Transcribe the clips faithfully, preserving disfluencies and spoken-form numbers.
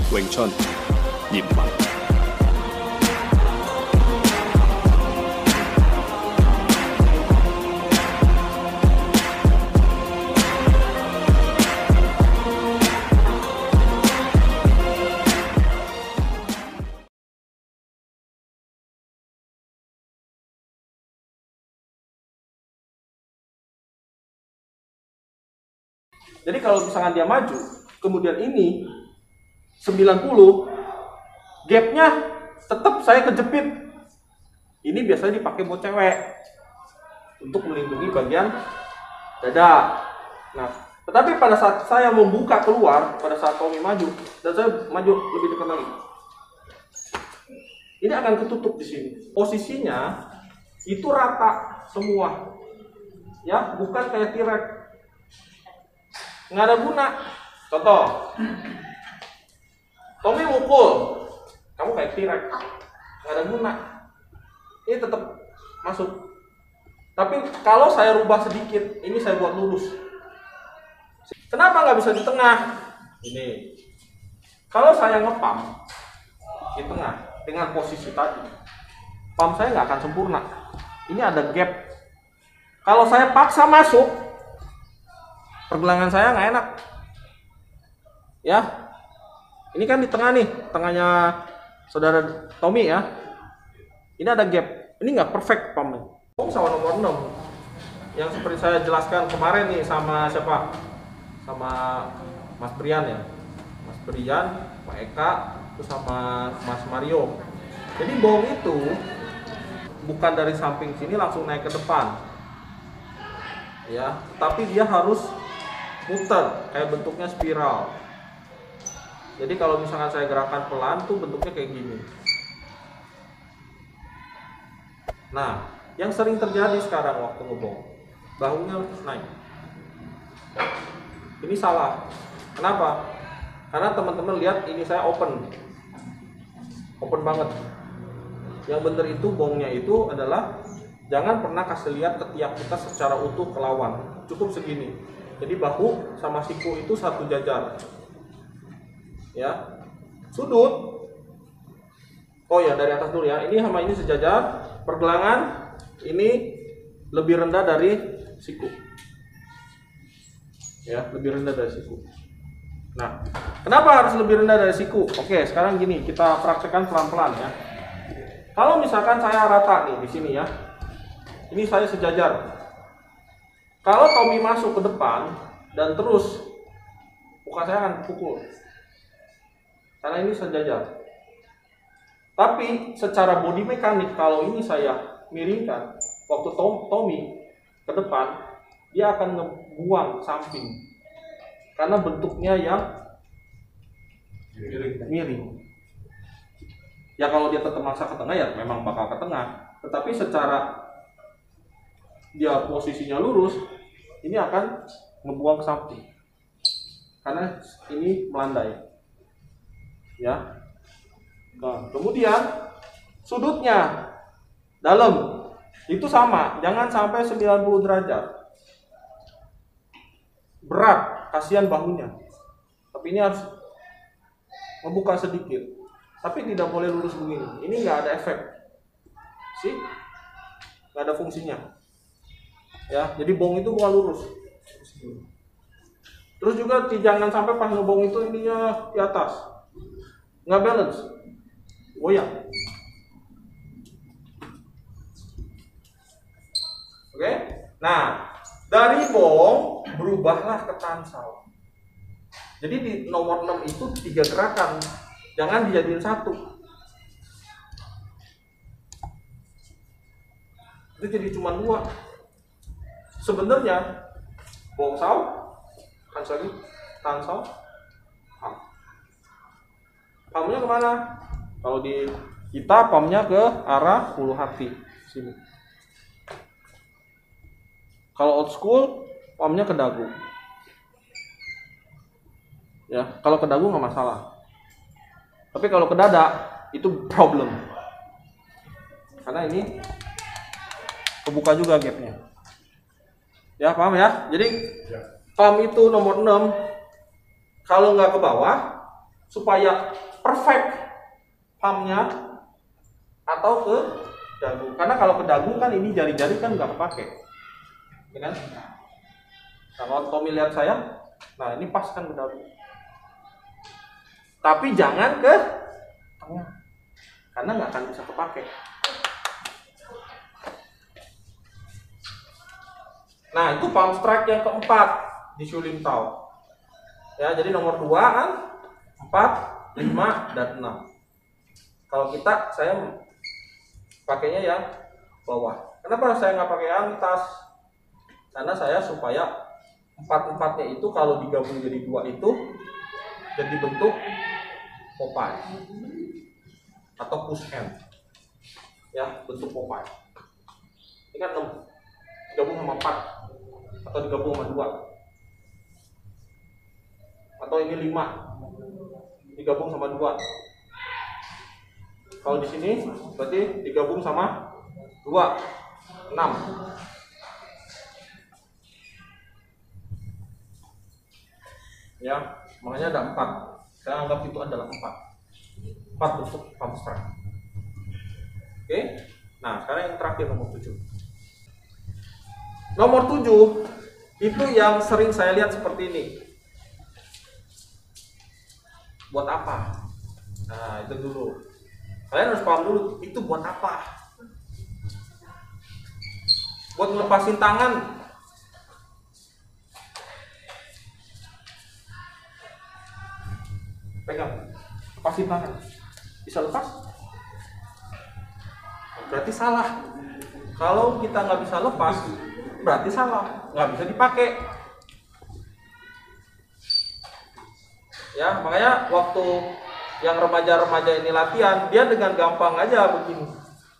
Wing Chun 嚴文。 Jadi kalau misalkan dia maju, kemudian ini sembilan puluh, gapnya tetap saya kejepit. Ini biasanya dipakai buat cewek untuk melindungi bagian dada. Nah, tetapi pada saat saya membuka keluar, pada saat Tommy maju, dan saya maju lebih dekat lagi, ini akan ketutup di sini. Posisinya itu rata semua, ya, bukan kayak T-Rex. Nggak ada guna. Contoh, Tommy mukul, kamu kayak T-Rex, nggak ada guna. Ini tetap masuk. Tapi kalau saya rubah sedikit, ini saya buat lurus. Kenapa nggak bisa di tengah? Ini, kalau saya ngepam di tengah dengan posisi tadi, pam saya nggak akan sempurna. Ini ada gap. Kalau saya paksa masuk, pergelangan saya nggak enak, ya. Ini kan di tengah nih, tengahnya saudara Tommy ya. Ini ada gap, ini nggak perfect pamnya. Pom sama nomor enam, yang seperti saya jelaskan kemarin nih sama siapa? Sama Mas Brian ya, Mas Brian, Pak Eka, terus sama Mas Mario. Jadi bom itu bukan dari samping sini langsung naik ke depan, ya, tapi dia harus muter, kayak bentuknya spiral. Jadi kalau misalkan saya gerakan pelan tuh bentuknya kayak gini. Nah, yang sering terjadi sekarang waktu ngebom, bahunya naik. Ini salah. Kenapa? Karena teman-teman lihat ini saya open, open banget. Yang benar itu bongnya itu adalah jangan pernah kasih lihat ketiak kita secara utuh ke lawan, cukup segini. Jadi bahu sama siku itu satu jajar, ya. Sudut, oh ya dari atas dulu ya. Ini sama ini sejajar. Pergelangan ini lebih rendah dari siku, ya, lebih rendah dari siku. Nah, kenapa harus lebih rendah dari siku? Oke, sekarang gini, kita praktekkan pelan-pelan ya. Kalau misalkan saya rata nih di sini ya, ini saya sejajar. Kalau Tommy masuk ke depan dan terus muka saya akan pukul, karena ini sejajar. Tapi secara body mekanik, kalau ini saya miringkan, waktu Tom, Tommy ke depan, dia akan ngebuang samping, karena bentuknya yang miring. Ya kalau dia tetap maksa ke tengah ya memang bakal ke tengah. Tetapi secara dia posisinya lurus, ini akan ngebuang ke samping, karena ini melandai, ya. Nah, kemudian sudutnya dalam itu sama, jangan sampai sembilan puluh derajat. Berat, kasihan bahunya. Tapi ini harus membuka sedikit, tapi tidak boleh lurus begini. Ini nggak ada efek, sih, nggak ada fungsinya. Ya, jadi bong itu bukan lurus. Terus juga jangan sampai pas ngebong itu ininya di atas, nggak balance, goyang. Oke, nah dari bong berubahlah ke tansal. Jadi di nomor enam itu tiga gerakan, jangan dijadiin satu. Itu jadi cuma dua. Sebenarnya bong sao, tansal, tansal, pam. Pamnya kemana? Kalau di kita pamnya ke arah ulu hati sini. Kalau old school pamnya ke dagu. Ya, kalau ke dagu nggak masalah. Tapi kalau ke dada itu problem. Karena ini kebuka juga gapnya. Ya, paham ya? Jadi pam itu nomor enam. Kalau nggak ke bawah, supaya perfect pumpnya atau ke dagu. Karena kalau ke dagu kan ini jari-jari kan nggak kepake, ya kan? Nah, kalau Tommy lihat saya, nah ini pas kan ke dagu. Tapi jangan ke tengah, karena nggak akan bisa kepake. Nah, itu palm strike yang keempat di Shu Lim Tao. Ya, jadi nomor dua kan, empat, lima, dan enam. Kalau kita, saya pakainya yang bawah. Kenapa saya nggak pakai yang atas? Karena saya supaya empat-empatnya itu kalau digabung jadi dua itu jadi bentuk Popeye atau push hand. Ya, bentuk Popeye. Ini kan enam digabung sama empat atau digabung sama dua. Atau ini lima digabung sama dua. Kalau di sini berarti digabung sama dua, enam. Ya, makanya ada empat. Saya anggap itu adalah empat. Empat bentuk palm strike. Oke. Nah, sekarang yang terakhir nomor tujuh. Nomor tujuh itu yang sering saya lihat seperti ini. Buat apa? Nah, itu dulu. Kalian harus paham dulu, itu buat apa? Buat ngelepasin tangan. Pegang, lepasin tangan. Bisa lepas? Berarti salah. Kalau kita nggak bisa lepas, berarti salah. Nggak bisa dipakai. Ya, makanya waktu yang remaja-remaja ini latihan, dia dengan gampang aja begini.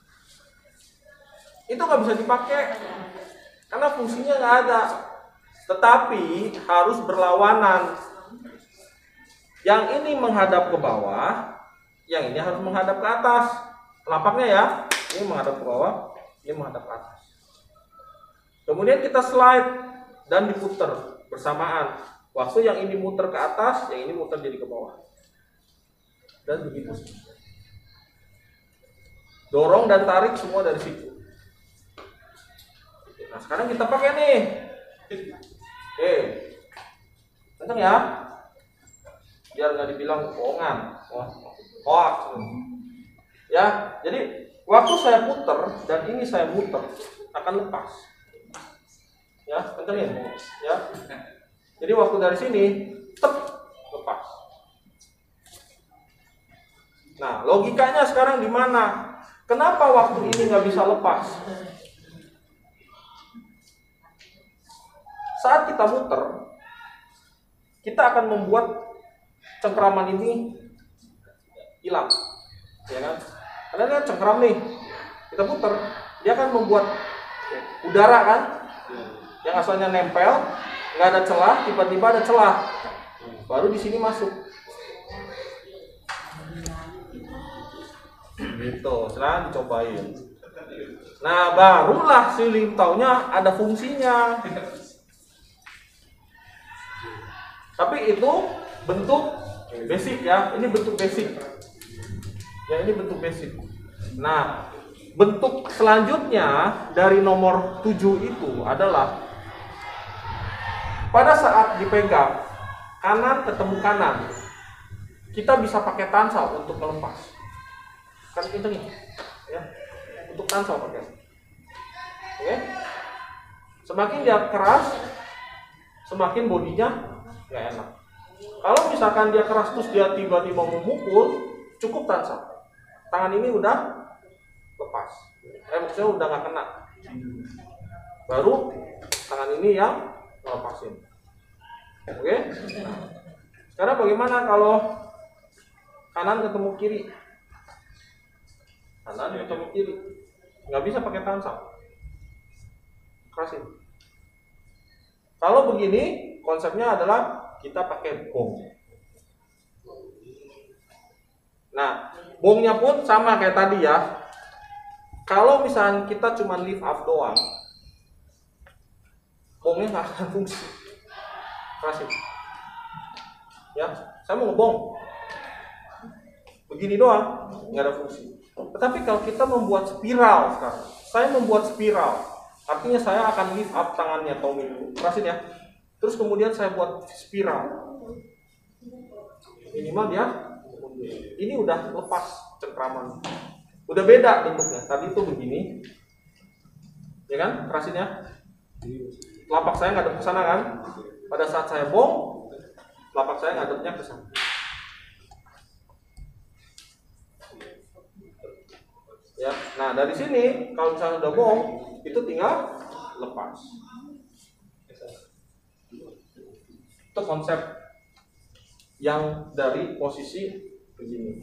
Itu nggak bisa dipakai karena fungsinya nggak ada. Tetapi harus berlawanan. Yang ini menghadap ke bawah, yang ini harus menghadap ke atas. Telapaknya ya, ini menghadap ke bawah, ini menghadap ke atas. Kemudian kita slide dan diputer bersamaan. Waktu yang ini muter ke atas, yang ini muter jadi ke bawah. Dan begitu. Dorong dan tarik semua dari situ. Nah, sekarang kita pakai nih. Oke. Kenceng ya. Biar nggak dibilang bohongan. Hoax. Ya, jadi waktu saya puter dan ini saya muter akan lepas. Ya, kencengin. Ya. Jadi waktu dari sini, tep, lepas. Nah, logikanya sekarang di mana? Kenapa waktu ini nggak bisa lepas? Saat kita muter, kita akan membuat cengkraman ini hilang, ya kan? Karena dia cengkram nih, kita puter, dia akan membuat udara kan, yang asalnya nempel, nggak ada celah, tiba-tiba ada celah, baru di sini masuk. Gitu, silahkan dicobain. Nah, barulah si Lim Tao-nya ada fungsinya. Tapi itu bentuk basic ya, ini bentuk basic. Ya, ini bentuk basic. Nah, bentuk selanjutnya dari nomor tujuh itu adalah pada saat dipegang kanan ketemu kanan, kita bisa pakai tansal untuk melepas. Kan kenceng ya, untuk tansal pakai. Oke, semakin dia keras, semakin bodinya nggak enak. Kalau misalkan dia keras terus dia tiba-tiba memukul, cukup tansal. Tangan ini udah lepas. Eh maksudnya udah nggak kena. Baru tangan ini yang lepasin. Oke. Sekarang bagaimana kalau kanan ketemu kiri? Kanan ketemu kiri. Nggak bisa pakai tansal. Kerasin. Kalau begini, konsepnya adalah kita pakai bong. Nah, bongnya pun sama kayak tadi ya. Kalau misalnya kita cuma lift up doang, bongnya nggak akan fungsi. Kasih. Ya, saya mau ngebong. begini doang, nggak ada fungsi. Tetapi kalau kita membuat spiral sekarang, saya membuat spiral, artinya saya akan lift up tangannya Tommy dulu, kerasin ya. Terus kemudian saya buat spiral, minimal dia, ini udah lepas cengkraman, udah beda bentuknya. Tadi itu begini, ya kan, kerasinnya. Telapak saya ngadep ke sana kan. Pada saat saya bong, telapak saya ngadepnya ke sana. Ya, nah dari sini kalau misalnya udah bong, itu tinggal lepas. Itu konsep yang dari posisi begini.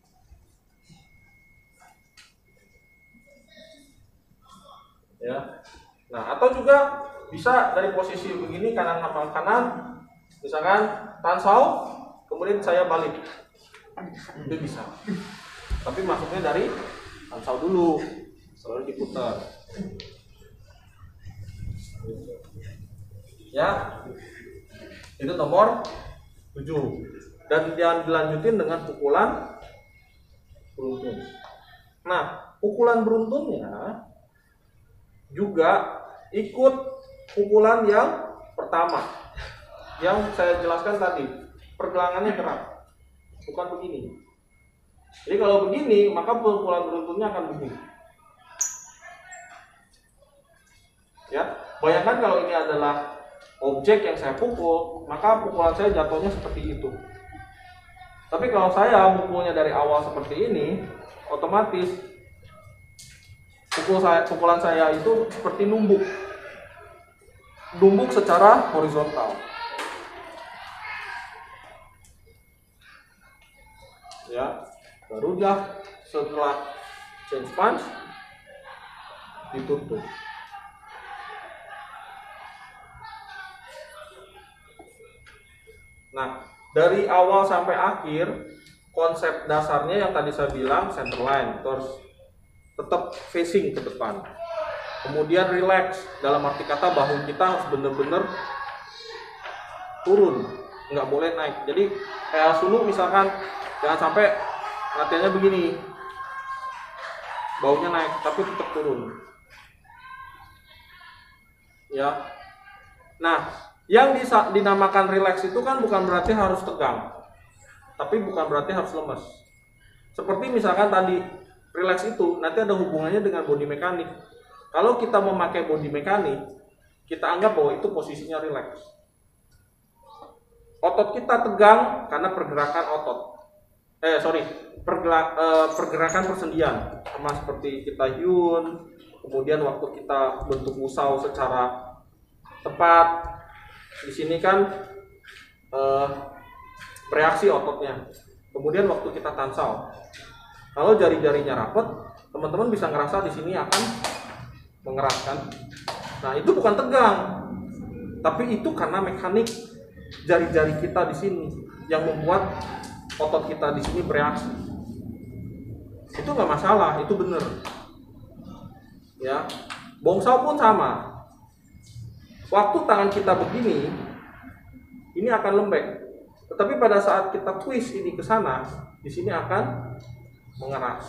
Ya, nah atau juga bisa dari posisi begini kanan sama kanan, misalkan tansau, kemudian saya balik, itu bisa. Tapi masuknya dari tansau dulu, selalu diputar. Ya, itu nomor tujuh. Dan yang dilanjutin dengan pukulan beruntun. Nah, pukulan beruntunnya juga ikut pukulan yang pertama, yang saya jelaskan tadi, pergelangannya gerak, bukan begini. Jadi kalau begini, maka pukulan beruntunnya akan begini. Ya, bayangkan kalau ini adalah objek yang saya pukul, maka pukulan saya jatuhnya seperti itu. Tapi kalau saya pukulnya dari awal seperti ini, otomatis pukul saya, pukulan saya itu seperti numbuk, numbuk secara horizontal. Ya. Baru dah setelah change punch ditutup. Nah, dari awal sampai akhir konsep dasarnya yang tadi saya bilang center line, terus tetap facing ke depan. Kemudian relax, dalam arti kata bahu kita harus benar-benar turun, nggak boleh naik. Jadi kayak suluk misalkan, jangan sampai latihannya begini, baunya naik tapi tetap turun. Ya. Nah, yang disa- dinamakan relax itu kan bukan berarti harus tegang, tapi bukan berarti harus lemes. Seperti misalkan tadi relax itu nanti ada hubungannya dengan body mekanik. Kalau kita memakai body mekanik, kita anggap bahwa itu posisinya relax. Otot kita tegang karena pergerakan otot. Eh sorry, pergerak, eh, pergerakan persendian, sama seperti kita yun, kemudian waktu kita bentuk musau secara tepat, di sini kan eh, bereaksi ototnya. Kemudian waktu kita tansau, kalau jari-jarinya rapat, teman-teman bisa ngerasa di sini akan mengeraskan. Nah itu bukan tegang, tapi itu karena mekanik jari-jari kita di sini yang membuat otot kita di sini bereaksi. Itu nggak masalah, itu benar. Ya, bongsau pun sama. Waktu tangan kita begini, ini akan lembek. Tetapi pada saat kita twist ini ke sana, di sini akan mengeras.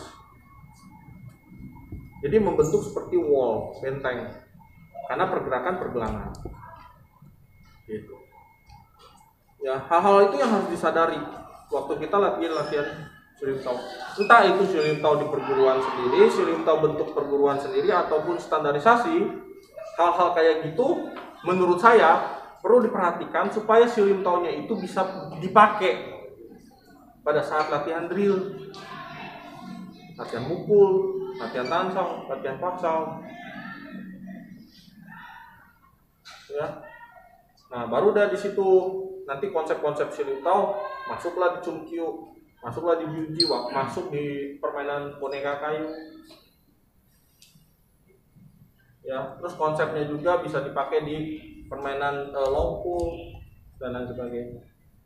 Jadi membentuk seperti wall, benteng, karena pergerakan pergelangan. Gitu. Ya, hal-hal itu yang harus disadari waktu kita latihan-latihan Shirim Tao. Entah itu Shirim Tao di perguruan sendiri, Shirim Tao bentuk perguruan sendiri, ataupun standarisasi, hal-hal kayak gitu menurut saya perlu diperhatikan supaya Shirim Tao-nya itu bisa dipakai pada saat latihan drill, latihan mukul, latihan tansau, latihan paksau. Ya. Nah, baru udah di situ nanti konsep-konsep Shirim Tao masuklah di Chungkyu, masuklah di Byuji, masuk di permainan boneka kayu. Ya, terus konsepnya juga bisa dipakai di permainan e, longku dan lain sebagainya.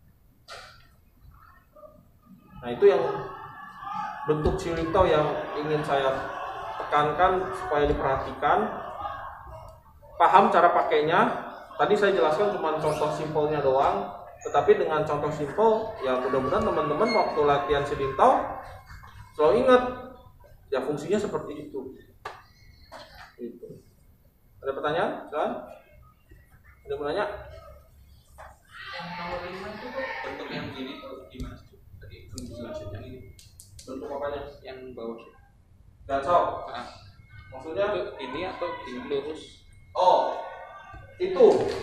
Nah, itu yang bentuk Shirim Tao yang ingin saya tekankan supaya diperhatikan. Paham cara pakainya. Tadi saya jelaskan cuma contoh simpelnya doang. Tetapi dengan contoh simpel, ya mudah-mudahan teman-teman waktu latihan Shirin-Tao selalu ingat, ya fungsinya seperti itu. Gitu. Ada pertanyaan? Silakan. Ada yang mau nanya? Yang kalau lima itu kok bentuk yang gini tuh gimana sih? Tadi belum dijelasin yang ini. Bentuk apanya? Yang bawah sih. Gansau. Nah, Maksudnya? itu ini atau ini lurus? Oh, itu.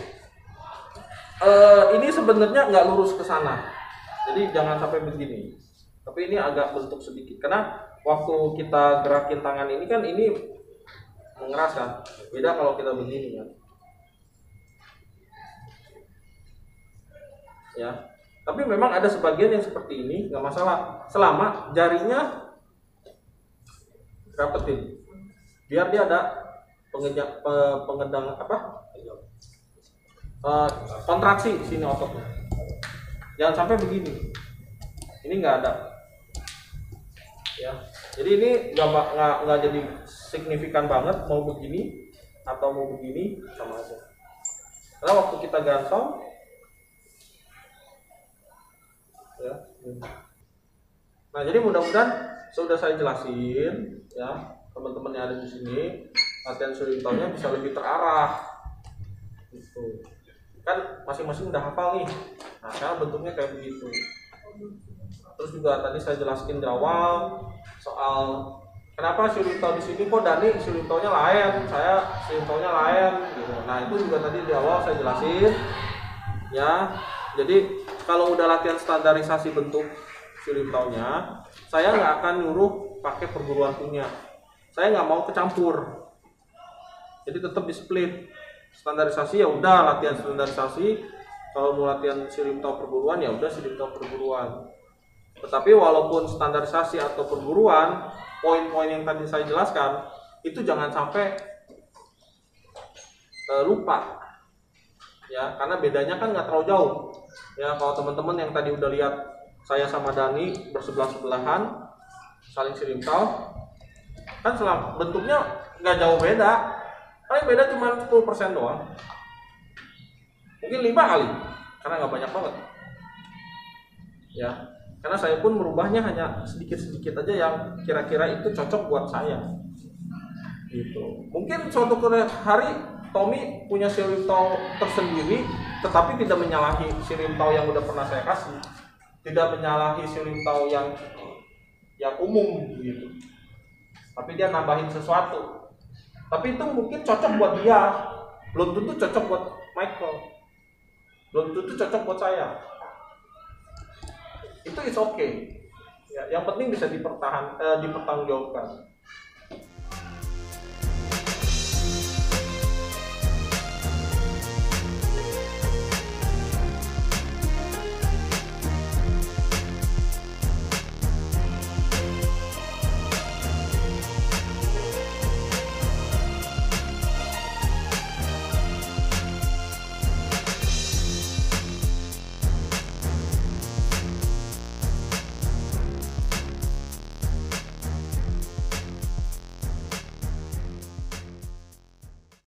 Eh, ini sebenarnya nggak lurus ke sana. Jadi jangan sampai begini. Tapi ini agak bentuk sedikit. Karena waktu kita gerakin tangan ini kan ini mengeras kan. Beda kalau kita begini kan. Ya. Tapi memang ada sebagian yang seperti ini, nggak masalah. Selama jarinya rapetin. Biar dia ada pengejak, pe- pengedang apa? Eh, kontraksi sini ototnya. Jangan sampai begini. Ini nggak ada. Ya. Jadi ini nggak ba- nggak nggak jadi signifikan banget mau begini atau mau begini sama aja. Karena waktu kita gansau, ya. Nah jadi mudah-mudahan sudah saya jelasin, ya teman-teman yang ada di sini latihan Shirin-Tao-nya bisa lebih terarah. Gitu. Kan masing-masing udah hafal nih. Nah sekarang bentuknya kayak begitu. Terus juga tadi saya jelaskan di awal soal kenapa Shirin-Tao di sini kok Dani Shirin-Tao-nya lain, saya Shirin-Tao-nya lain. Gitu. Nah itu juga tadi di awal saya jelasin. Ya, jadi kalau udah latihan standarisasi bentuk Shirin-Tao-nya, saya nggak akan nyuruh pakai perguruan punya. Saya nggak mau kecampur. Jadi tetap di split. Standarisasi ya udah latihan standarisasi. Kalau mau latihan Shirin-Tao perguruan ya udah Shirin-Tao perguruan. Tetapi walaupun standarisasi atau perguruan, poin-poin yang tadi saya jelaskan itu jangan sampai uh, lupa. Ya, karena bedanya kan nggak terlalu jauh. Ya, kalau teman-teman yang tadi udah lihat saya sama Dani bersebelah-sebelahan saling Shirin-Tao, kan selam, bentuknya nggak jauh beda. Paling beda cuma sepuluh persen doang. Mungkin lima kali, karena nggak banyak banget. Ya, karena saya pun merubahnya hanya sedikit-sedikit aja yang kira-kira itu cocok buat saya. Gitu. Mungkin suatu hari Tommy punya Shirin-Tao tersendiri, tetapi tidak menyalahi Shirin-Tao yang udah pernah saya kasih, tidak menyalahi Shirin-Tao yang yang umum gitu. Tapi dia nambahin sesuatu. Tapi itu mungkin cocok buat dia, belum tentu cocok buat Michael, belum tentu cocok buat saya. Itu is okay. Ya, yang penting bisa dipertahan, eh, dipertanggungjawabkan.